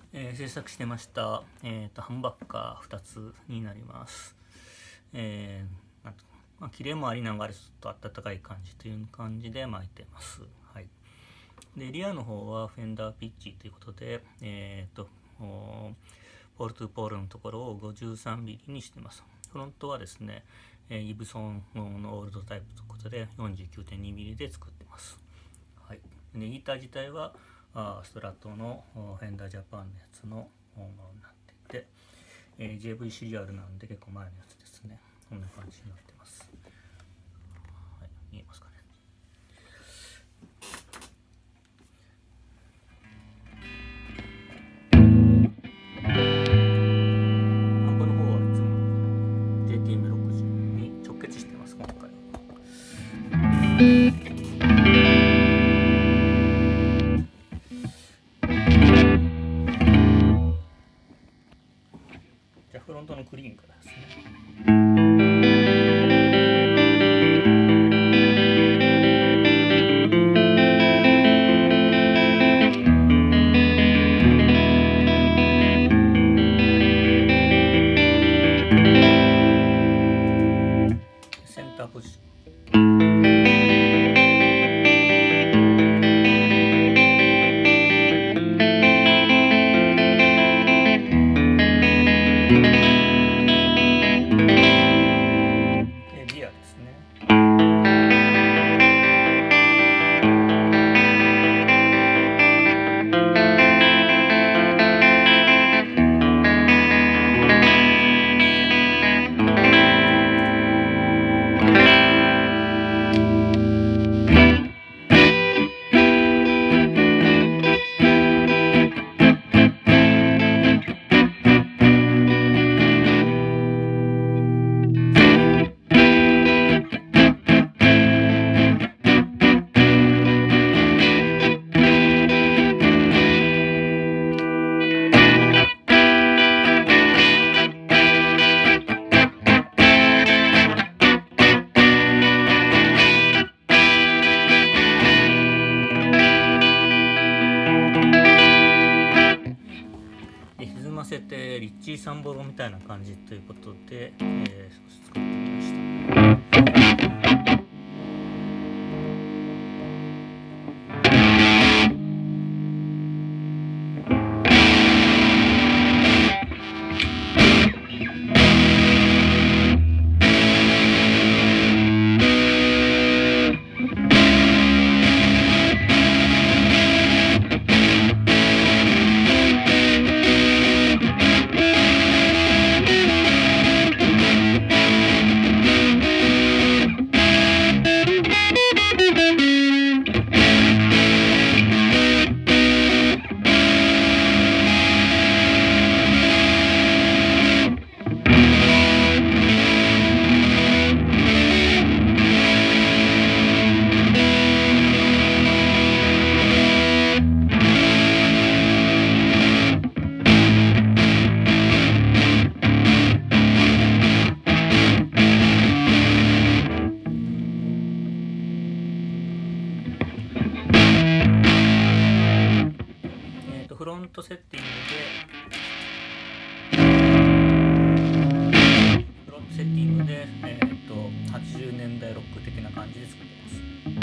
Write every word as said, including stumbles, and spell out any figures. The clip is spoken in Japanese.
えー、制作してました、えーと、ハンバッカーふたつになります。えー、なんとまあ、キレもありながらちょっと温かい感じという感じで巻いてます。はい、でリアの方はフェンダーピッチということで、えーと、ポールトゥポールのところを ごじゅうさんミリ にしてます。フロントはですね、ギブソンのオールドタイプということで よんじゅうきゅうてんにミリ で作ってます。はい、でギター自体はあストラトのフェンダージャパンのやつのものになっていて、えー、ジェーブイ シリアルなんで結構前のやつですね。こんな感じになってます。はい、見えますかね。アンプの方はいつも ジェーティーエムろくじゅう に直結してます、今回は。じゃあフロントのクリーンからですね。センターポジション。リアですね。歪ませてリッチーサンボロみたいな感じということで、えー、少し作ってみました。フロントセッティングでフロントセッティングで、えー、とはちじゅうねんだいロック的な感じで作ってます。